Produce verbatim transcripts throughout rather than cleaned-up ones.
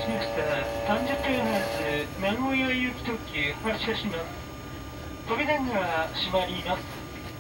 しました。さんじゅっキロヘルツ名古屋行き特急発車します。扉が閉まります。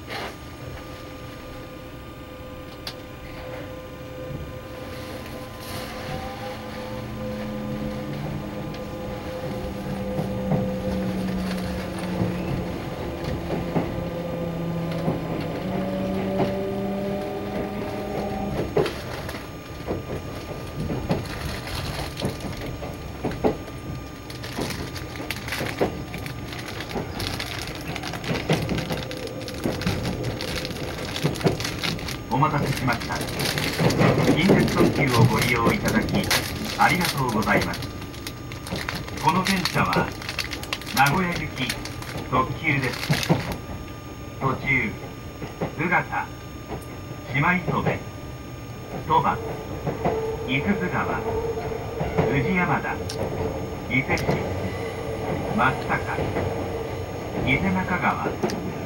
お待たせしました。近鉄特急をご利用いただきありがとうございます。この電車は名古屋行き特急です。途中宇方、島磯部、鳥羽、伊豆津川、宇治山田、伊勢市、松阪、伊勢中川、津、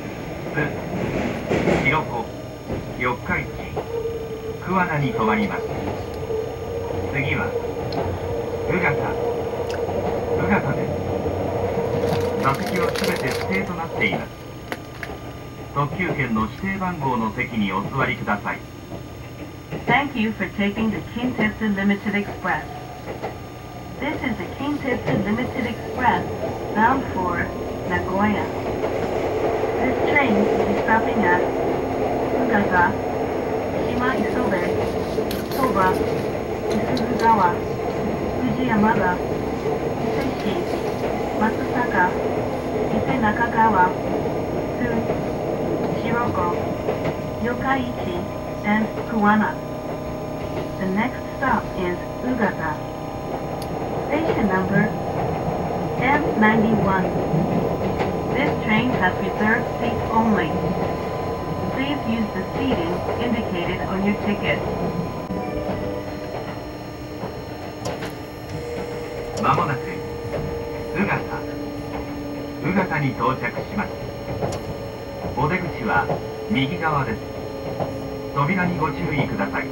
白子、四日市、桑名に停まります。次は宇方、宇方です。座席はすべて指定となっています。特急券の指定番号の席にお座りください。 Thank you for taking the Kintetsu Limited Express. This is the Kintetsu Limited Express bound for Nagoya. This train will be stopping at Ugata, Shima Isobe, Toba, Isuzugawa, Fuji Yamada, Iseishi, Matsusaka, Ise Nakagawa, Tsu, Shiroko, Yokaichi, and Kuwana. The next stop is Ugata. Station number M ninety-one. This train has reserved seats only. Please use the seating indicated on your ticket. まもなく宇方、宇方に到着します。お出口は右側です。扉にご注意ください。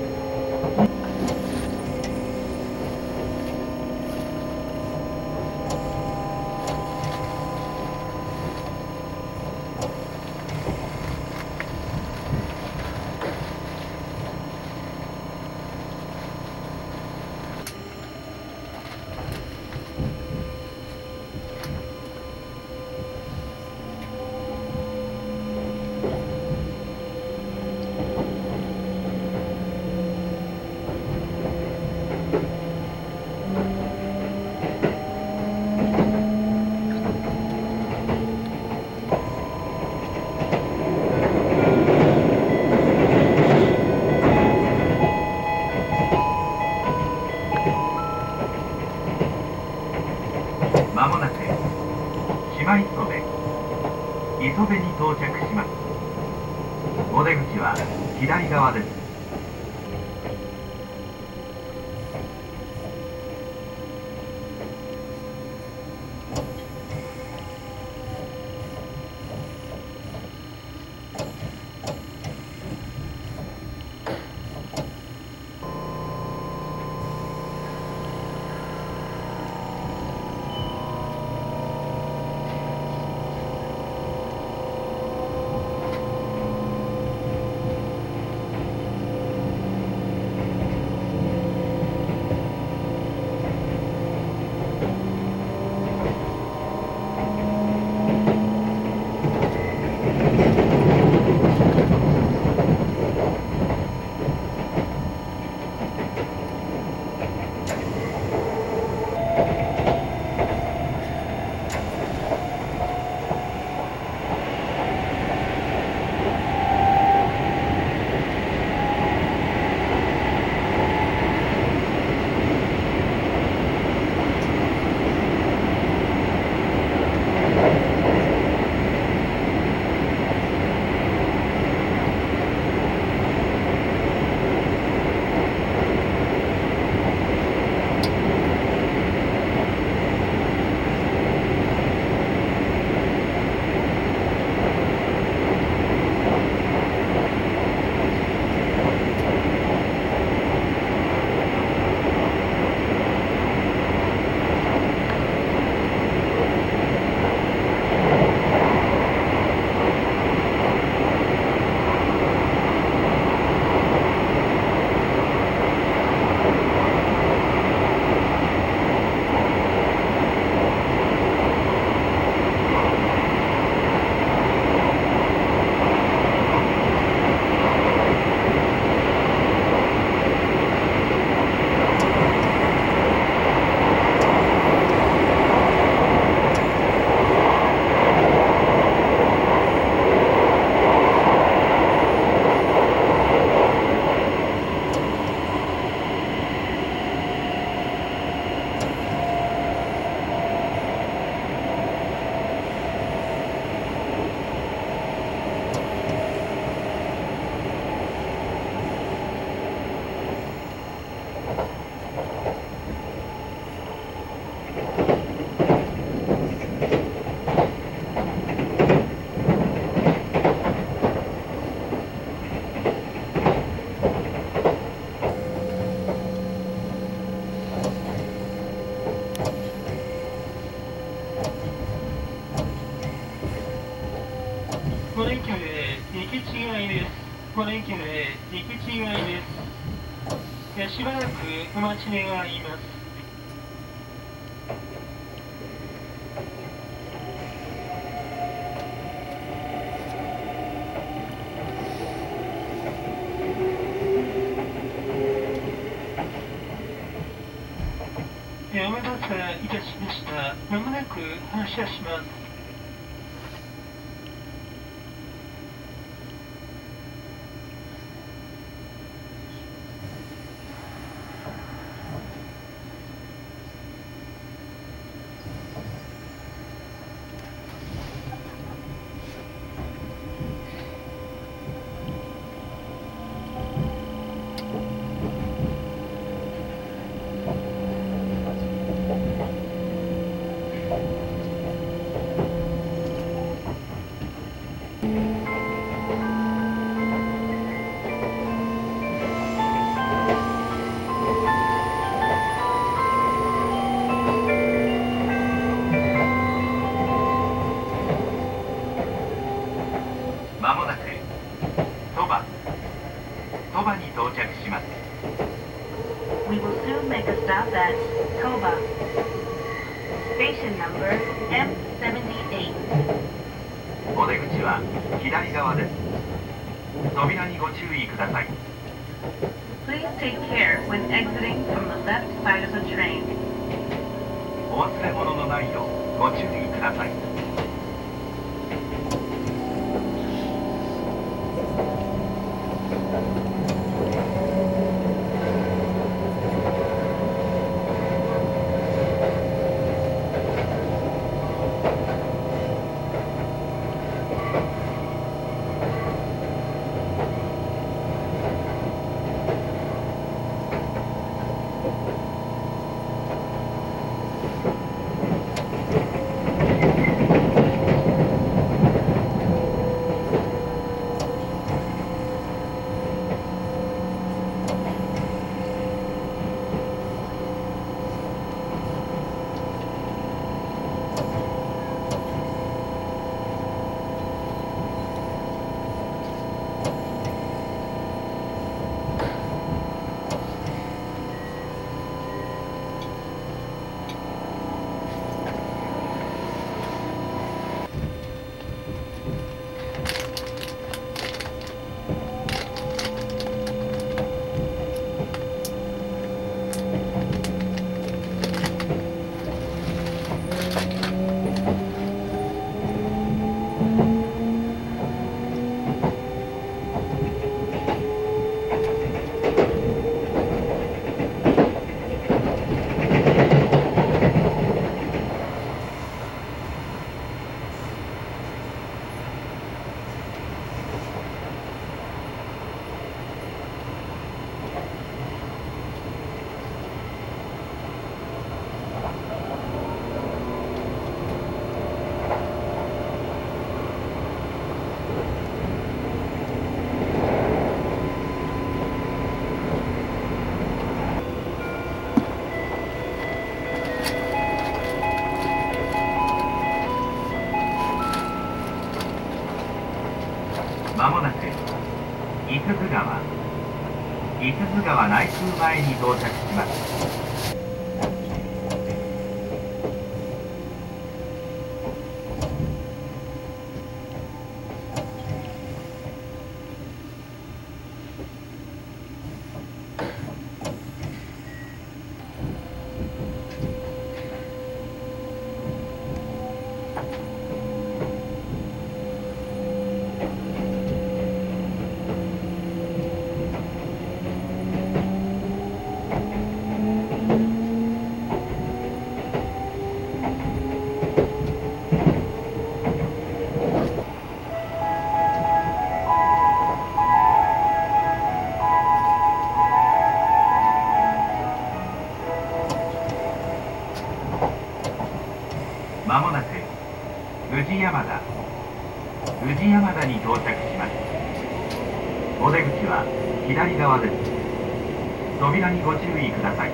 まもなく島磯部、磯部に到着します。お出口は左側です。 行き違いです。この駅で行き違いです。しばらくお待ち願います。お待たせいたしました。まもなく発車します。 まもなく鳥羽鳥羽に到着します。 We will soon make a stop at Toba. Station numberエムななじゅうはち. お出口は左側です。扉にご注意ください。 Please take care when exiting from the left side of the train. お忘れ物のないようご注意ください。まもなく五十鈴川五十鈴川内宮前に到着します。まもなく宇治山田宇治山田に到着します。お出口は左側です。扉にご注意ください。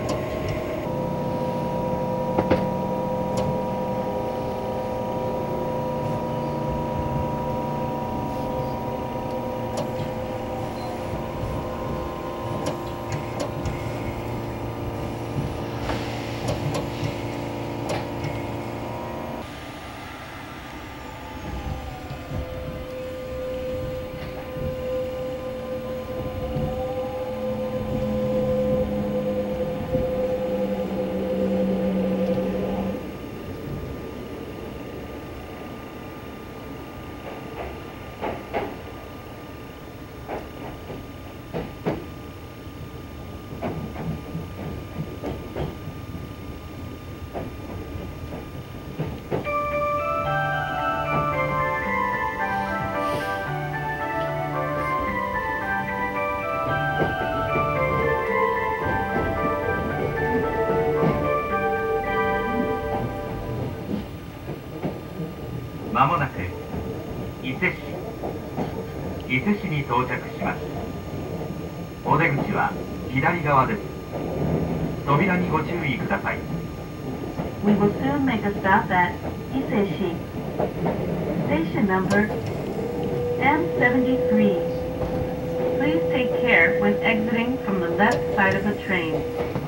まもなく伊勢市伊勢市に到着します。お出口は左側です。扉にご注意ください。 We will soon make a stop at Iseshi. Station number M seventy-three. Please take care when exiting from the left side of the train.